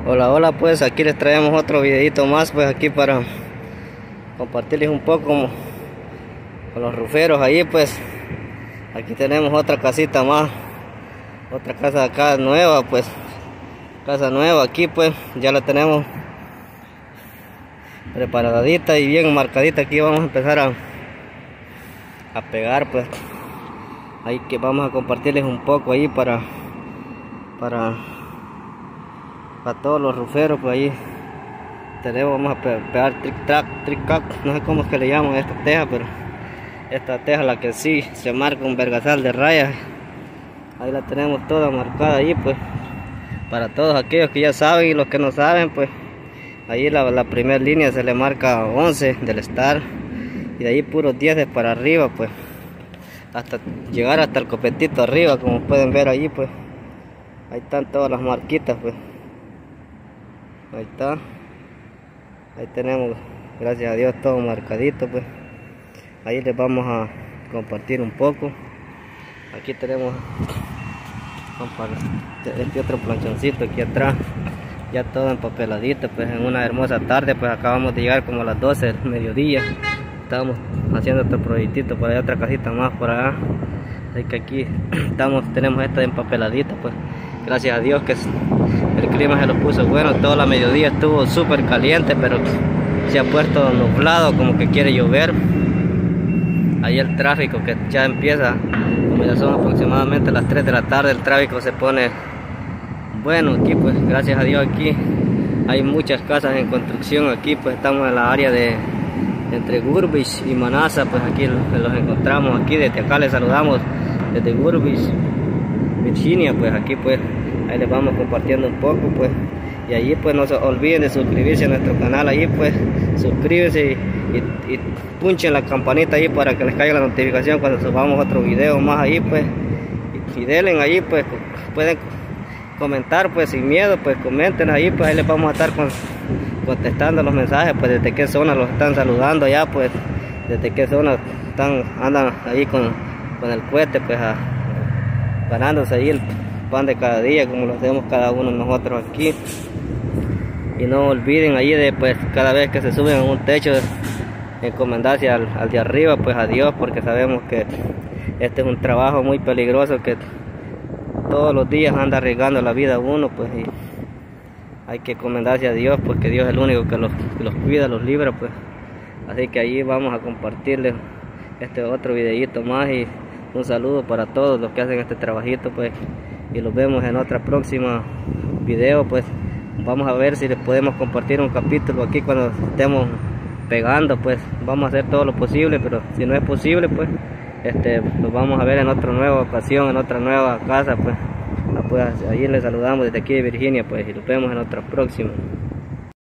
Hola, hola, pues aquí les traemos otro videito más, pues aquí para compartirles un poco con los ruferos ahí. Pues aquí tenemos otra casita más, otra casa acá nueva, pues casa nueva aquí, pues ya la tenemos preparadita y bien marcadita. Aquí vamos a empezar a pegar, pues ahí que vamos a compartirles un poco ahí para todos los ruferos. Pues ahí tenemos, vamos a pegar trick-track, no sé cómo es que le llaman a esta teja, pero esta teja la que sí se marca un vergasal de rayas. Ahí la tenemos toda marcada ahí, pues para todos aquellos que ya saben, y los que no saben, pues ahí la primera línea se le marca 11 del Star, y de ahí puros 10 para arriba, pues hasta llegar hasta el copetito arriba, como pueden ver ahí. Pues ahí están todas las marquitas, pues ahí está, ahí tenemos, gracias a Dios, todo marcadito. Pues ahí les vamos a compartir un poco. Aquí tenemos este otro planchoncito aquí atrás, ya todo empapeladito, pues en una hermosa tarde. Pues acabamos de llegar como a las 12 del mediodía. Estábamos haciendo otro proyectito por allá, otra casita más por allá. Así que aquí tenemos esta empapeladita. Pues gracias a Dios que el clima se lo puso bueno. Toda la mediodía estuvo súper caliente, pero se ha puesto nublado, como que quiere llover. Ahí el tráfico que ya empieza, como ya son aproximadamente las 3 de la tarde, el tráfico se pone bueno aquí. Pues gracias a Dios aquí hay muchas casas en construcción. Aquí pues estamos en la área de entre Gurbich y Manasa. Pues aquí los encontramos aquí. Desde acá les saludamos desde Gurbich, Virginia. Pues aquí pues ahí les vamos compartiendo un poco, pues, y allí pues no se olviden de suscribirse a nuestro canal. Allí pues suscríbanse y punchen la campanita ahí para que les caiga la notificación cuando subamos otro video más ahí. Pues y denle allí, pues pueden comentar pues sin miedo, pues comenten ahí. Pues ahí les vamos a estar contestando los mensajes, pues desde qué zona los están saludando allá, pues desde qué zona andan ahí con el cohete, pues ganándose ahí el pan de cada día, como lo hacemos cada uno de nosotros aquí. Y no olviden allí de pues cada vez que se suben a un techo, encomendarse al de arriba, pues a Dios, porque sabemos que este es un trabajo muy peligroso que todos los días anda arriesgando la vida a uno. Pues y hay que encomendarse a Dios, porque Dios es el único que los cuida, los libra. Pues así que allí vamos a compartirles este otro videito más, y un saludo para todos los que hacen este trabajito, pues, y los vemos en otra próxima video. Pues vamos a ver si les podemos compartir un capítulo aquí cuando estemos pegando. Pues vamos a hacer todo lo posible, pero si no es posible, pues los vamos a ver en otra nueva ocasión, en otra nueva casa. Pues ahí les saludamos desde aquí de Virginia, pues, y los vemos en otra próxima.